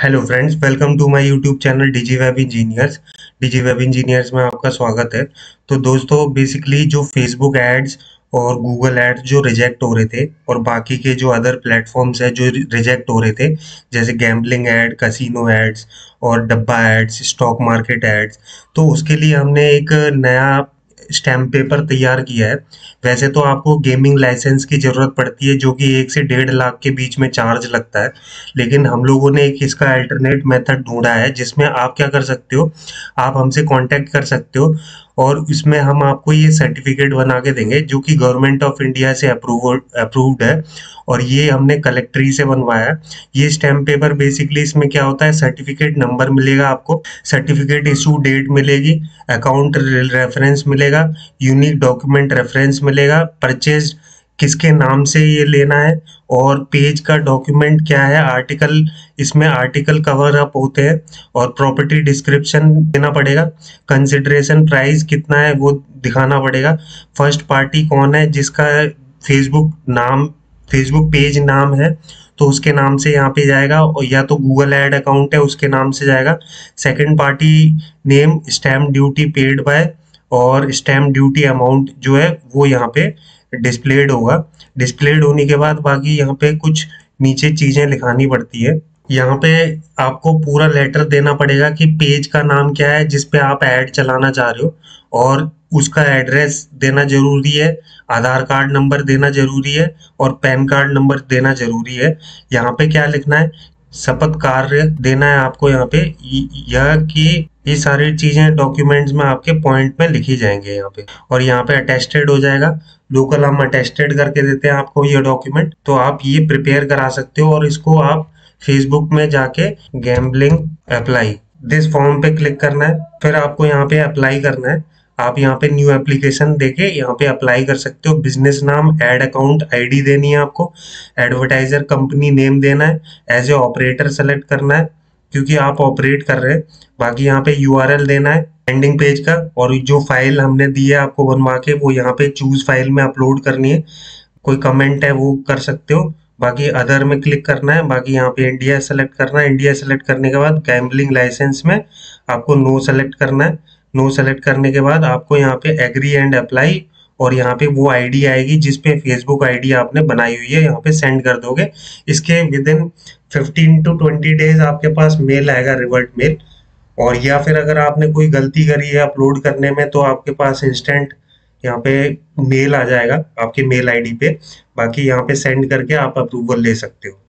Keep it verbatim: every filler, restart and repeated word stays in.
Hello friends, welcome to my YouTube channel digi web engineers. Digi web engineers में आपका स्वागत है। तो दोस्तों, बेसिकली जो फेसबुक एड्स और गूगल एड्स जो रिजेक्ट हो रहे थे और बाकी के जो अदर प्लेटफॉर्म्स है जो रिजेक्ट हो रहे थे, जैसे गैम्बलिंग एड, कसिनो एड्स और डब्बा एड्स, स्टॉक मार्केट एड्स, तो उसके लिए हमने एक नया स्टैम्प पेपर तैयार किया है। वैसे तो आपको गेमिंग लाइसेंस की ज़रूरत पड़ती है, जो कि एक से डेढ़ लाख के बीच में चार्ज लगता है, लेकिन हम लोगों ने एक इसका अल्टरनेट मेथड ढूंढा है, जिसमें आप क्या कर सकते हो, आप हमसे कांटेक्ट कर सकते हो और इसमें हम आपको ये सर्टिफिकेट बना के देंगे, जो कि गवर्नमेंट ऑफ इंडिया से अप्रूव अप्रूव्ड है और ये हमने कलेक्ट्री से बनवाया है। ये स्टैम्प पेपर बेसिकली इसमें क्या होता है, सर्टिफिकेट नंबर मिलेगा आपको, सर्टिफिकेट इशू डेट मिलेगी, अकाउंट रेफरेंस मिलेगा, यूनिक डॉक्यूमेंट रेफरेंस मिलेगा, परचेज किसके नाम से ये लेना है और पेज का डॉक्यूमेंट क्या है, आर्टिकल, इसमें आर्टिकल कवर अप होते हैं और प्रॉपर्टी डिस्क्रिप्शन देना पड़ेगा, कंसिडरेशन प्राइस कितना है वो दिखाना पड़ेगा, फर्स्ट पार्टी कौन है जिसका फेसबुक नाम फेसबुक पेज नाम है तो उसके नाम से यहाँ पे जाएगा, और या तो गूगल ऐड अकाउंट है उसके नाम से जाएगा, second party name, stamp duty paid by और स्टैम्प ड्यूटी अमाउंट जो है वो यहाँ पे डिस्प्लेड होगा। डिस्प्लेड होने के बाद बाकी यहाँ पे कुछ नीचे चीजें लिखानी पड़ती है। यहाँ पे आपको पूरा लेटर देना पड़ेगा कि पेज का नाम क्या है जिस पे आप ऐड चलाना चाह रहे हो, और उसका एड्रेस देना जरूरी है, आधार कार्ड नंबर देना जरूरी है और पैन कार्ड नंबर देना जरूरी है। यहाँ पे क्या लिखना है, शपथ कार्य देना है आपको यहाँ पे, यह कि ये सारी चीजें डॉक्यूमेंट्स में आपके पॉइंट में लिखी जाएंगे यहाँ पे, और यहाँ पे अटेस्टेड हो जाएगा। लोकल हम अटेस्टेड करके देते हैं आपको ये डॉक्यूमेंट, तो आप ये प्रिपेयर करा सकते हो और इसको आप फेसबुक में जाके गैम्बलिंग अप्लाई दिस फॉर्म पे क्लिक करना है, फिर आपको यहाँ पे अप्लाई करना है। आप यहाँ पे न्यू एप्लीकेशन देके यहाँ पे अप्लाई कर सकते हो। बिजनेस नाम, एड अकाउंट आईडी देनी है आपको, एडवर्टाइजर कंपनी नेम देना है, एज ए ऑपरेटर सेलेक्ट करना है क्योंकि आप ऑपरेट कर रहे हैं, बाकी यहाँ पे यूआरएल देना है लैंडिंग पेज का, और जो फाइल हमने दी है आपको बनवा के वो यहाँ पे चूज फाइल में अपलोड करनी है। कोई कमेंट है वो कर सकते हो, बाकी अदर में क्लिक करना है, बाकी यहाँ पे इंडिया सेलेक्ट करना है। इंडिया सेलेक्ट करने के बाद गैम्बलिंग लाइसेंस में आपको नो सेलेक्ट करना है। नो सेलेक्ट करने के बाद आपको यहाँ पे एग्री एंड अप्लाई, और यहाँ पे वो आईडी आएगी जिस पे फेसबुक आईडी आपने बनाई हुई है, यहाँ पे सेंड कर दोगे। इसके within fifteen to twenty days आपके पास मेल आएगा, रिवर्ट मेल, और या फिर अगर आपने कोई गलती करी है अपलोड करने में तो आपके पास इंस्टेंट यहाँ पे मेल आ जाएगा आपके मेल आईडी पे। बाकी यहाँ पे सेंड करके आप अप्रूवल ले सकते हो।